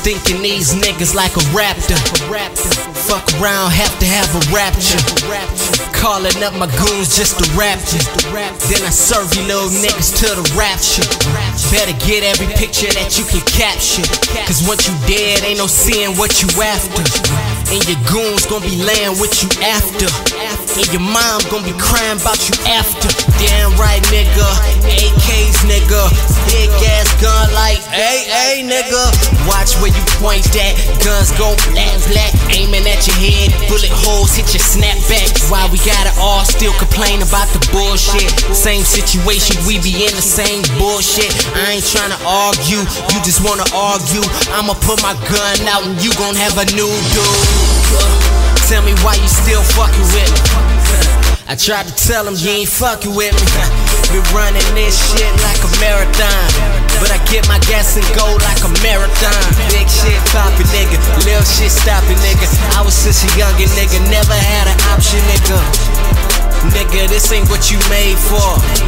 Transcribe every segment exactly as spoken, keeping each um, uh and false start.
stinking these niggas like a raptor. Fuck around, have to have a rapture. Calling up my goons just to rap you. Then I serve you little niggas to the rapture. Better get every picture that you can capture, cause once you dead, ain't no seeing what you after. And your goons gon' be laying with you after. And your mom gon' be crying about you after. Damn right, nigga. A Ks, nigga. Big ass gun like hey, hey, nigga. Watch where you point that. Guns go black, black. Aiming at your head. Bullet holes hit your snapback. Why we gotta all still complain about the bullshit? Same situation, we be in the same bullshit. I ain't tryna argue, you just wanna argue. I'ma put my gun out and you gon' have a new dude. Tell me why you still fucking with me. I tried to tell him you ain't fucking with me. Been running this shit like a marathon, but I get my gas and go like a marathon. Big shit poppin', nigga. Little shit stoppin', nigga. I was such a youngin' nigga, never had an option, nigga. Nigga, this ain't what you made for,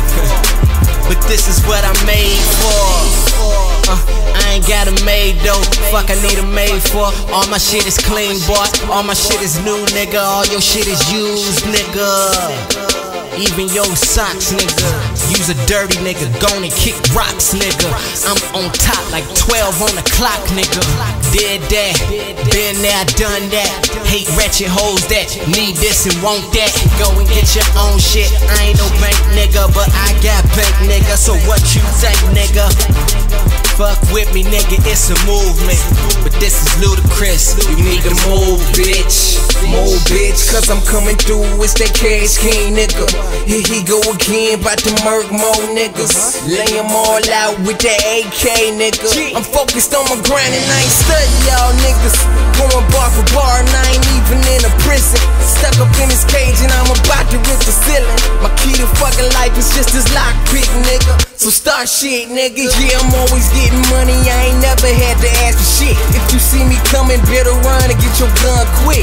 but this is what I'm made for. Uh, I ain't got a maid though, fuck I need a maid for. All my shit is clean, boy, all my shit is new, nigga. All your shit is used, nigga. Even your socks, nigga. Use a dirty nigga, gone and kick rocks, nigga. I'm on top like twelve on the clock, nigga. Did that, been there, done that. Hate ratchet hoes that need this and want that. Go and get your own shit. I ain't no bank nigga, but I got bank nigga. So what you think, nigga? Fuck with me, nigga, it's a movement, but this is ludicrous. You need to move, bitch. Move, bitch, cause I'm coming through. It's that cash king, nigga. Here he go again, bout to murk more niggas. Lay them all out with that A K, nigga. I'm focused on my grind and I ain't studying y'all niggas. Going bar for bar and I ain't even in a prison. Stuck up in this cage and I'm about to rip the ceiling. My key to fucking life is just this lockpick, nigga. So start shit, nigga. Yeah, I'm always getting money, I ain't never had to ask for shit. If you see me coming, better run and get your gun quick.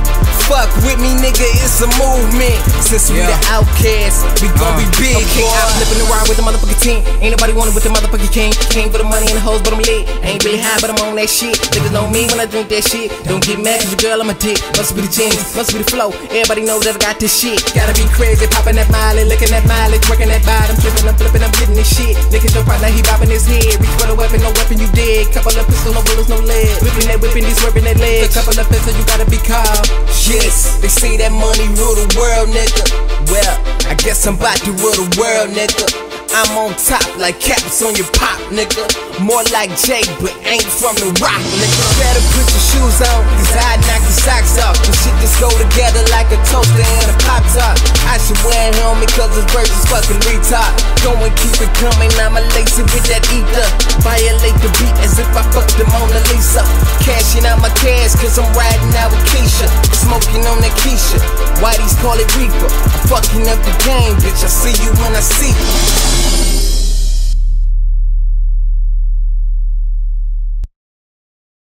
Fuck with me, nigga, it's a movement. Since we yeah. the outcasts, we gon' uh, be big, okay, boy. I'm flipping the ride with the motherfucking team. Ain't nobody wanted with the motherfucking king. Came for the money and the hoes, but I'm lit. Ain't really high, but I'm on that shit. Niggas know me when I drink that shit. Don't get mad cause your girl, I'm a dick. Must be the jeans, must be the flow. Everybody know that I got this shit. Gotta be crazy, popping that miley, licking that mileage, working that bottom, flipping, I'm flipping, I'm getting this shit. Niggas your partner, he bopping his head. Reach for the weapon, no weapon, you dead. Couple of pistols, no bullets, no lead. Whipping that, whipping this, whipping that leg. A couple of pistols, you gotta be calm. Yes, they say that money rule the world, nigga. Well, I guess I'm about to rule the world, nigga. I'm on top like caps on your pop, nigga. More like Jay, but ain't from the rock, nigga. Better put your shoes on, cause I knock your socks off. The shit just go together like a toaster and a pop-top. I should wear a helmet cause this verse is fucking retard. Go and keep it coming, I'ma lace it with that ether. Violate the beat as if I fucked the Mona Lisa. Cashing out my cash cause I'm riding out with Keisha. Smoking on that Keisha, Whitey's call it Reaper. I'm fucking up the game, bitch, I see you when I see you.